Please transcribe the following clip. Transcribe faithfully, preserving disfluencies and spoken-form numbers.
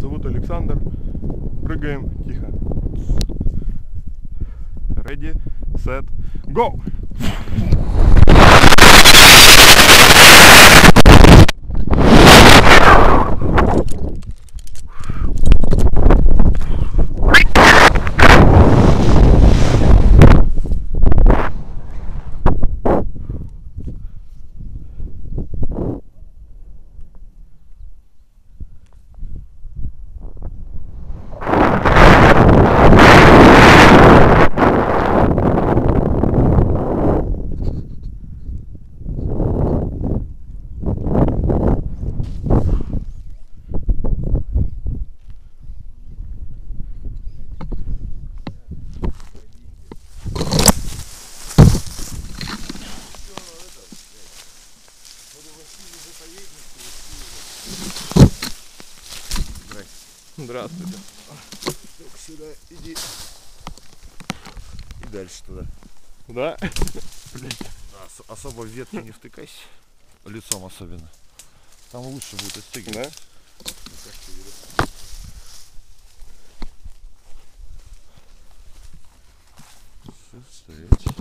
зовут Александр. Прыгаем тихо. Ready, set, go! Здравствуйте. Так, сюда иди. И дальше туда. Да? Да, особо в ветки не втыкайся. Лицом особенно. Там лучше будет отстегивать. Да? Стоять.